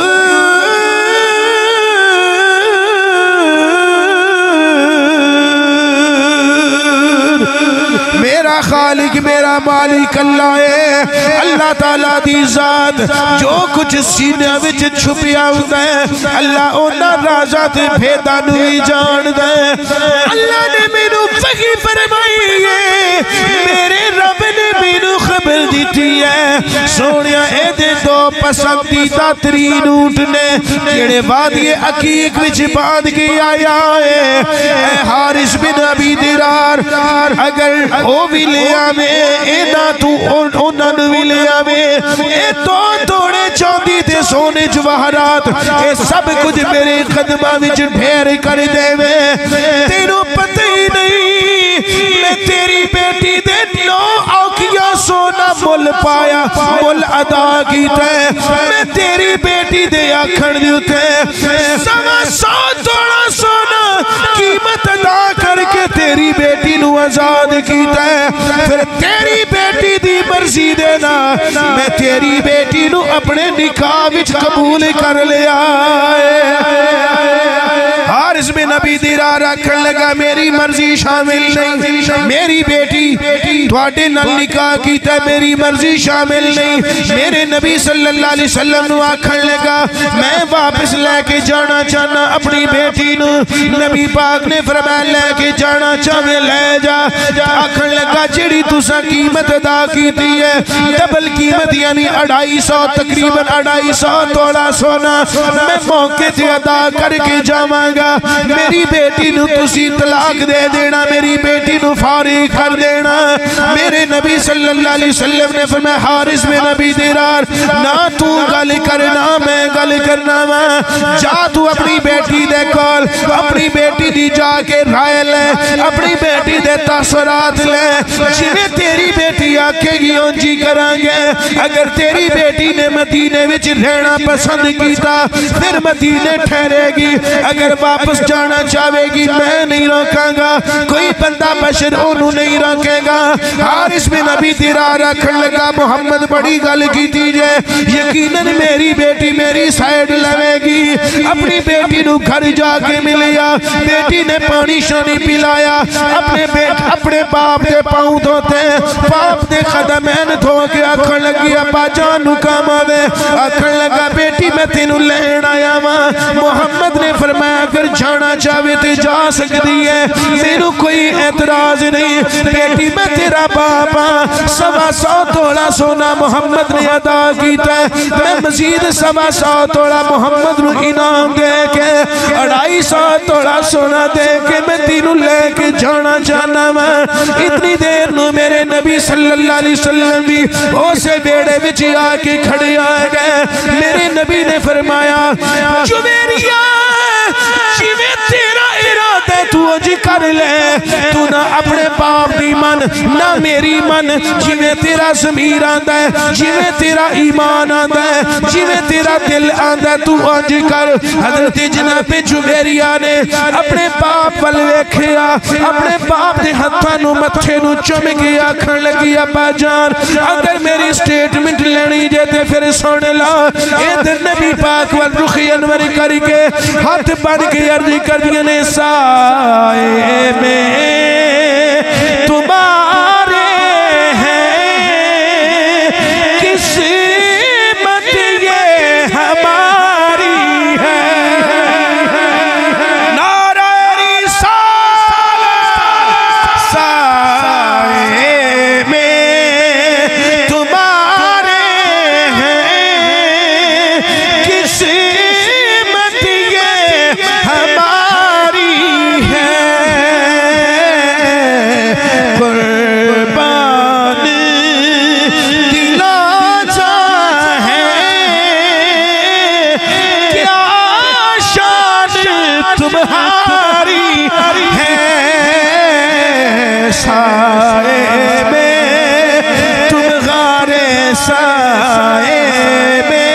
मेरा खालिक मेरा मालिक अल्लाह है, अल्लाह ताला दी जात जो कुछ सीने विच छुपिया हुंदा है अल्लाह उन्हां राज़ां ते भेदां नूं ही जानदा है। अल्लाह ने मैनू वही फरमाई है, मेरे रब ने मैनू खबर दी है सोनिया एदे 2 पसंदीदा तरीन ऊंट ने जेड़े वादी अकीक विच बांध के आया है। हारिस बिन अबी दिरार अगर ओ भी ले आवे एदा तू उन्हां नूं भी ले आवे, ए 2 तोड़े चांदी ते सोने जवाहरात ए सब कुछ मेरे कदमां विच ढेर कर देवे। तेनू पता ही नहीं मैं तेरी बेटी दे 9 औकिया सोना मुल पाया, मुल अदा कीता है। मैं तेरी बेटी दे आखण दे उत्ते 100 तोड़ा सोना कीमत अदा करके तेरी बेटी नू आजाद कीता है। फिर तेरी बेटी दी मर्जी दे ना मैं तेरी बेटी नू अपने निकाह विच कबूल कर लिया। हारिस बिन नबी दी राह रखन लगा मेरी मर्जी शामिल नहीं, मेरी बेटी थोड़े नाल निकाह कीता मेरी मर्जी शामिल नहीं। मेरे नबी सल्लल्लाहु अलैहि वसल्लम नु आखन लगा मैं वापस लेके जाना चाहना अपनी बेटी नु। नबी पाक ने फरमाया लेके जाना चाहे ले जा। आखन लगा जिहड़ी तुसा कीमत अदा कीती है डबल कीमत यानी 250 तकरीबन 250 तोला सोना मैं मौके ते अदा करके जावांगा। मेरी बेटी नु तुसी तलाक दे देना, मेरी बेटी नु फारिग कर देना। मेरे नबी सल्लल्लाहु अलैहि वसल्लम ने फरमाया हारिस में नबी दीरार ना तू गल करना मैं गल करना वा। जा तू अपनी बेटी दे कोल अपनी बेटी दी जाके राय ले, अपनी बेटी दे तासरात ले, जिवें तेरी बेटी आखेगी उंजी करांगे। अगर तेरी बेटी ने मदीने विच रहना पसंद कीता फिर मदीने ठहरेगी, अगर वापस जाना चाहेगी मैं नहीं रोकांगा, कोई बंदा बशर ओनू नहीं रोकेगा। हारिस बिन नबी दी राह रखन लगा मुहम्मद बड़ी गल कीती जे यकीनन मेरी बेटी मेरी साइड लवेगी। अपनी बेटी नू घर जाके मिलिया, बेटी ने पानी शानी पिलाया, अपने बाप दे पाँव धोते बाप दे कदमैन धो के आखन लगी अब्बा जान नू काम आवे। आखन लगा बेटी मैं तेनू लेन आया वा। मुहम्मद ने फरमाया अगर जाना चाहे तो जा सकती है, मेनू कोई एतराज नहीं। बेटी मैं तेरा बाप हाँ, 125 तोला सोना मुहम्मद ने अदा किया, मैं मजीद 125 तोला मुहम्मद नू इनाम दे के 250 तोला सोना दे के मैं तेनू लेके जाना चाहना वा। इतनी देर नू मेरे नबी सल्लल्लाहु अलैहि वसल्लम भी उस बेड़े विच आके खड़े आ गए। मेरे नबी ने फरमाया जुवेरिया जिवें तेरा इरादा तू अज कर ले, तू ना अपने बाप दी मन ना मेरी मन, जिवें तेरा ज़मीर आंदा है जिवें तेरा ईमान आंदा है जिवें तेरा दिल आंदा है तू अज कर। हज़रत जनाब जुवेरिया ने अपने बाप वल वेखिया, अपने बाप दे हत्थां नू मत्थे नू चुम के आखन लगी अब्बा जान अगर मेरी स्टेटमेंट लेनी जे ते फिर सुन ला। इधर नबी पाक वल रुख अनवर करके हाथ बन के अर्ज कर दिया ने साए में तुम्हारे हैं किस्मत ये हमारी है। नारा रिसालत साए में तुम्हारे हैं किस्मत ये हमारी है। कुर्बान दिला है क्या शान तुम्हारी है। साए में तुम गारे साए में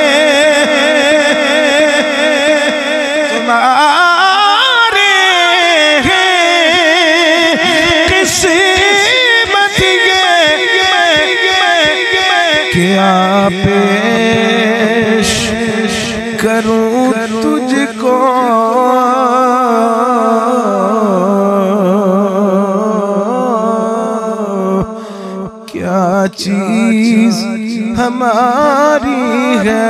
तुम्हारे किस्मत ये क्या पेश करूं तुझको क्या चीज हमारी है।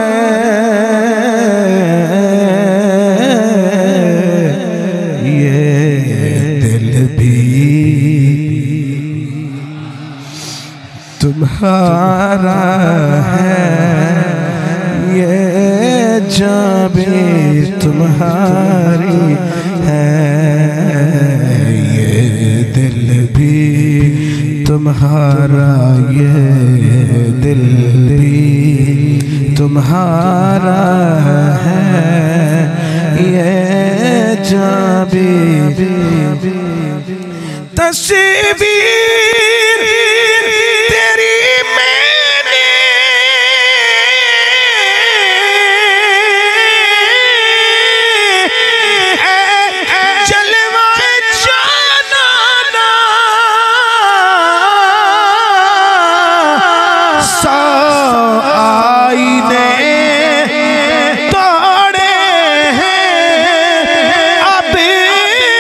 ये दिल भी तुम्हारा है, ये जान भी तुम्हारी है। ये दिल भी तुम्हारा, ये दिल भी तुम्हारा है, ये जान भी तस्वीर तेरी मैंने जलवाए जाना ना सौ आईने तोड़े हैं अब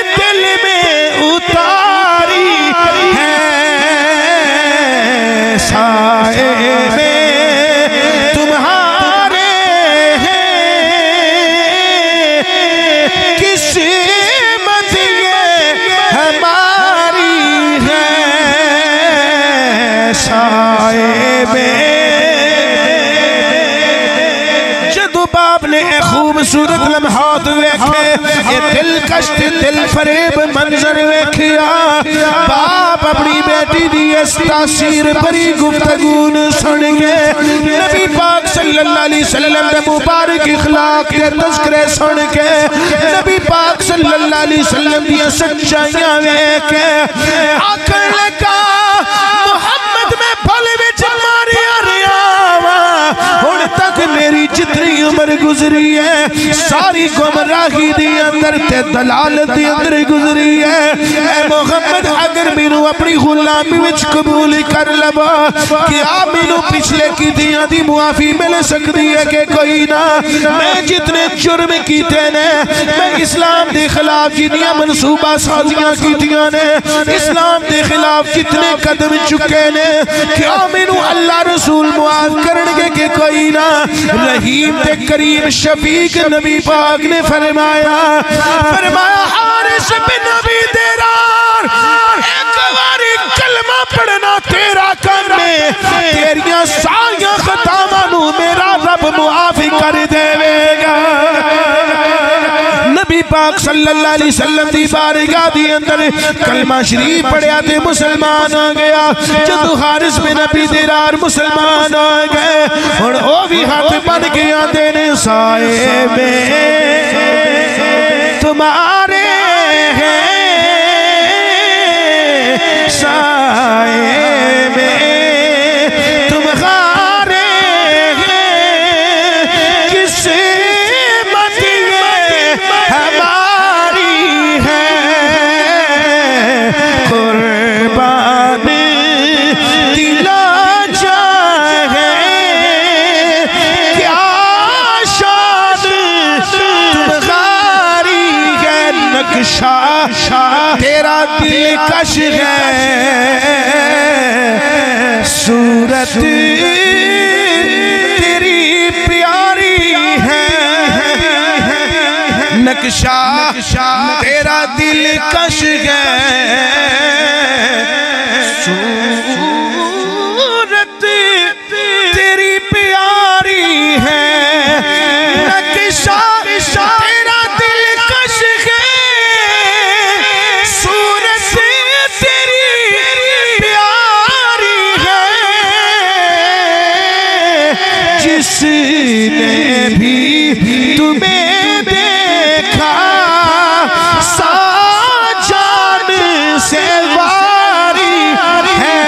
खूबसूरत लम्हात वेखे, ये दिलकश दिल फरेब मंजर वेखिया। बाप अपनी बेटी दी इस तासीर भरी गुफ्तगू सुन के नबी पाक सल्लल्लाहु अलैहि वसल्लम दे मुबारक इखलाक दे तज़किरे सुन के नबी पाक सल्लल्लाहु अलैहि वसल्लम दी सच्चाइयां वेख के आखण लगा मोहम्मद में भले विच मारिया रिया वा। हुण तक मेरी जितनी उम्र गुजरी है सारी गुमराही दी अंदर ते दलालत दी अंदर गुजरी है। ए मोहम्मद अगर मैनू अपनी गुलामी विच कबूल कर लवा, क्या मैनू पिछले कीतियां दी मुआफी मिल सकती है कि कोई ना। मैं जितने जुर्म कीते ने, मैं इस्लाम के खिलाफ जिन्नियां मनसूबा साजियां कीतियां ने, इस्लाम के खिलाफ जितने कदम चुके ने, क्या मैनू अल्लाह रसूल मुआफ करनगे कि कोई ना। रहीम ते करीम शफीक नबी पाक ने फरमाया हारिस बिन अबी दिरार, एक बारी कलमा पढ़ना तेरा काम है, तेरियां सारियां खतावां नू मेरा रब मुआफ कर देवेगा। नबी पाक सल्लल्लाहु अलैहि वसल्लम दी बारगाह दी अंदर कलमा शरीफ पढ़िया ते मुसलमान हो गया। जदों हारिस बिन अबी दिरार मुसलमान हो गए, हुण ओ भी हाथ बन के आंदे ने साए में तुम्हारे हैं, साए में तुम्हारे हैं, किस्मत ये हमारी है, कुर्बान दिला जाए क्या शान तुम्हारी है। नक्शा तेरा दिलकश है, सूरत तेरी प्यारी है। नक्शा तेरा दिलकश है, सूरत तेरी प्यारी है। नक्शा तेरा दिलकश है, सूरत तेरी प्यारी है। जिसने भी तुम्हें देखा साजान से वारी है।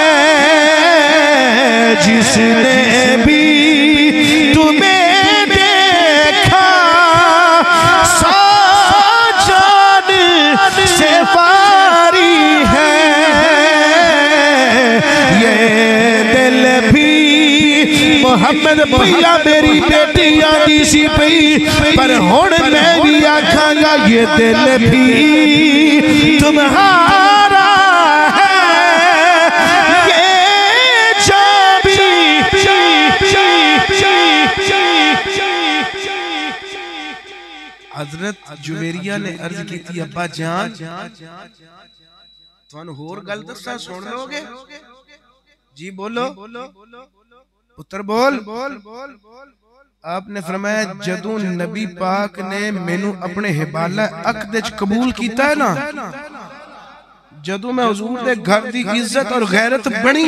जिसने भी तुम्हें देखा साजान से वारी है। ये दिल भी मोहम्मद भैया मेरी बेटी आंदी सी पई, पर हुण मैं भी आखांगा ये दिल भी तुम्हारा है। ये चाबी हजरत जुवेरिया ने अर्ज की थी, अब्बा जान तुहानू होर गल दस्सां सुन लोगे जी? बोलो पुत्र बोल। आपने फरमाया जदों नबी पाक ने मैनू अपने हिबाला अक़द च कबूल किया है ना, जदों मैं हुजूर दे घर दी इज्जत और गैरत बनी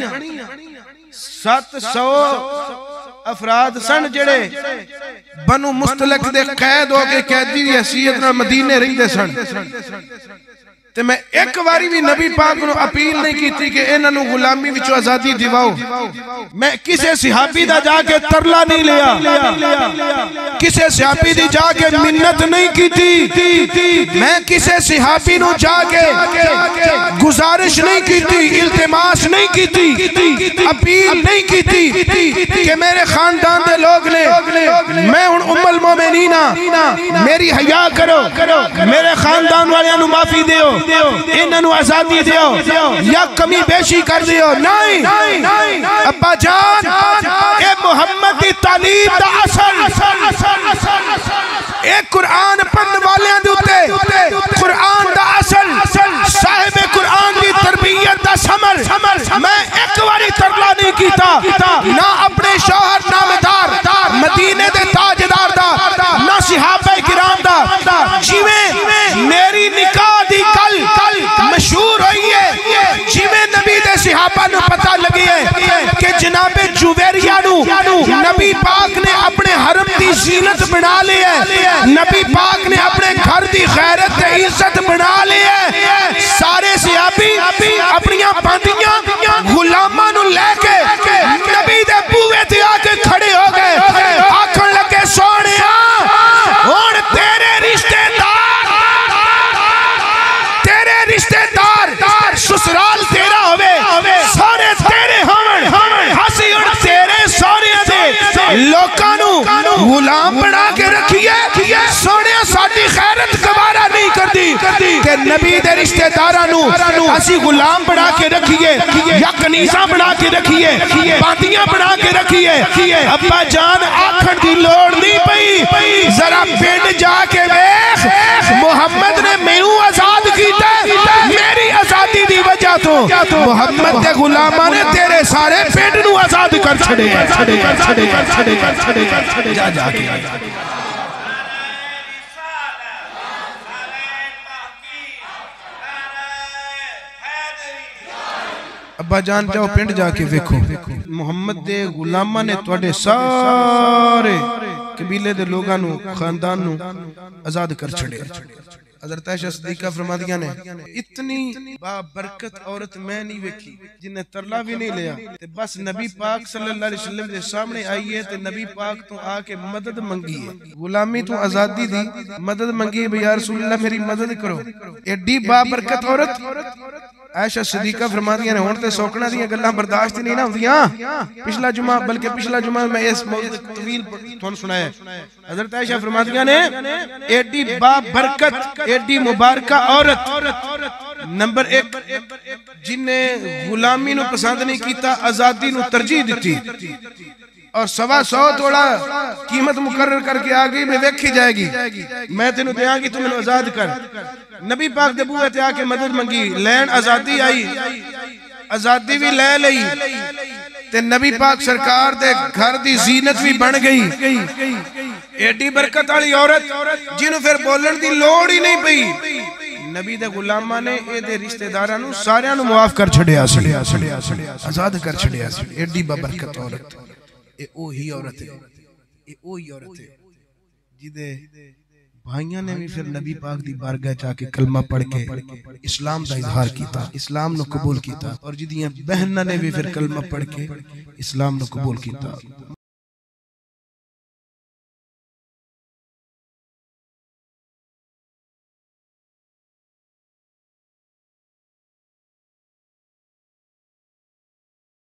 700 अफराद सन जेड़े बनु मुस्तलक दे कैद हो के कैदी दी हैसियत नाल मदीने रहिंदे सन। ते मैं एक बारी भी नबी पाक नूं अपील नहीं की कि इन्हां नूं गुलामी विचों आजादी दिवाओ। मैं किसी सहाबी दा जाके तरला नहीं लिया, किसी सहाबी दी जाके मिन्नत नहीं की, मैं किसी सहाबी नूं जाके गुजारिश नहीं की, इल्तिमास नहीं की, अपील नहीं की कि मेरे खानदान दे लोग ने, मैं हुण उम्मुल मोमिनीना, मेरी हया करो, मेरे खानदान वालियां नूं माफी दियो, इन्हों आजादी दियो या कमी बेशी कर दियो। नहीं अब्बा जान, ए मोहम्मद की तालीम दा असर एक कुरान पढ़ने वाले कुरान दा असर साहिब कुरान की तरबियत दा समर। मैं एक बारी तरला नहीं कीता ना अपने शौहर नामदार मदीने दे ताजदार दा, ना लगी है कि जनाबे जुवेरिया नबी पाक ने अपने हरम की जीनत बना ली है, नबी पाक ने अपने घर की गैरत इज्जत बना ली है। सारे सहाबी अपनियां बांदियां गुलामां नूं लेके नबी दे बूहे ते आके खड़े हो गए, आखन लगे सोहणिया हुण तेरे रिश्तेदार ससुराल तेरा होवे, सारे तेरे होवन, हसी हुण तेरे सारे दे लोकां नूं गुलाम बना के रखिए। सोहणिया साडी गैरत गवारा नहीं करदी कि नबी दे रिश्तेदारां नूं असी गुलाम बना के रखिए या कनीज़ा बना के रखिए, बांदियां बना के रखिए। अब्बा जान आखण की लोड़ नहीं पई, जरा पिंड जाके वेख मुहम्मद ने मैनू आजाद कीता, मेरी आजादी दी वजह तो मुहम्मद दे गुलामां ने तेरे सारे पिंड नूं आजाद कर छड़े। जा जाके अब्बा जान जाओ पिंड जाके देखो मुहम्मद दे गुलामां ने तुहाडे सारे कबीले दे लोगां नूं खानदान नूं आजाद कर छड़े। हज़रत आयशा सिद्दीक़ा फरमादियां ने इतनी बाबरकत औरत मैं नहीं वेखी जिन्हें तरला भी नहीं लिया ते बस नबी पाक सल्लल्लाहु अलैहि वसल्लम के सामने आई है ते नबी पाक तो आके मदद मंगी है, गुलामी तो आजादी दी मदद मंगी है, या रसूलल्लाह मेरी मदद करो। एडी बाबरकत औरत आयशा सिद्दीक़ा फरमादियां ने हुण ते सोकना दी गल्लां बर्दाश्त नहीं ना होंदियां। पिछला जुमा बल्कि पिछला जुमा मैं इस मौजूद तवील तुहानू सुनाया। हज़रत आयशा फरमादियां ने एडी बाबरकत एडी मुबारका औरत नंबर 1 जिन्हें गुलामी नूं पसंद नहीं कीता, आजादी नूं तरजीह दिती और 125 तोड़ा कीमत मुकर्रर करके आ गई, मैं वेखी जाएगी, मैं तेनू देंगी, तू मैनू आजाद कर। नबी पाक दे बूहे ते आके मदद मंगी, लैन आजादी आई, आजादी भी ले लई ते नबी पाक सरकार दे घर दी जीनत भी बन गई। एडी बरकत वाली औरत जिन्हों फिर बोलण दी लोड़ ही नहीं पई, नबी दे गुलामां ने एदे रिश्तेदारां नूं सारियां नूं माफ कर छड़िया सी, आजाद कर छड़िया सी। एडी बरकत औरत ए ओही औरत है जिदे भाइयां ने भी फिर नबी पाक दी बारगाह जाके कलमा पढ़ के इस्लाम दा इजहार कीता, इस्लाम नु कबूल कीता, और जिदियां बहनां ने भी फिर कलमा पढ़ के इस्लाम नु कबूल कीता।